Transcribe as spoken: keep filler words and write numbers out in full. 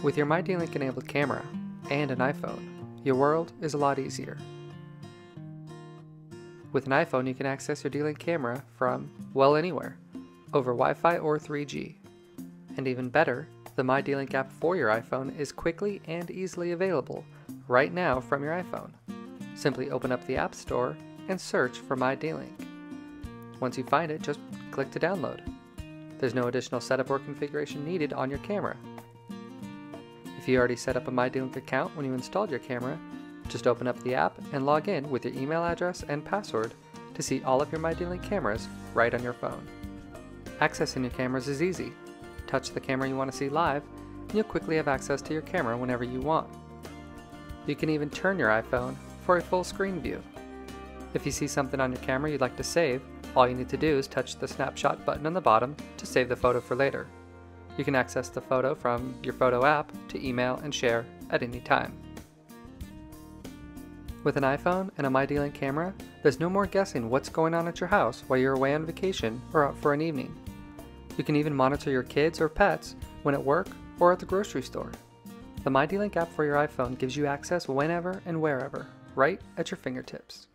With your mydlink-enabled camera and an iPhone, your world is a lot easier. With an iPhone, you can access your D-Link camera from, well, anywhere, over Wi-Fi or three G. And even better, the mydlink app for your iPhone is quickly and easily available right now from your iPhone. Simply open up the App Store and search for mydlink. Once you find it, just click to download. There's no additional setup or configuration needed on your camera. If you already set up a mydlink account when you installed your camera, just open up the app and log in with your email address and password to see all of your mydlink cameras right on your phone. Accessing your cameras is easy. Touch the camera you want to see live, and you'll quickly have access to your camera whenever you want. You can even turn your iPhone for a full screen view. If you see something on your camera you'd like to save, all you need to do is touch the snapshot button on the bottom to save the photo for later. You can access the photo from your photo app to email and share at any time. With an iPhone and a mydlink camera, there's no more guessing what's going on at your house while you're away on vacation or out for an evening. You can even monitor your kids or pets when at work or at the grocery store. The mydlink app for your iPhone gives you access whenever and wherever, right at your fingertips.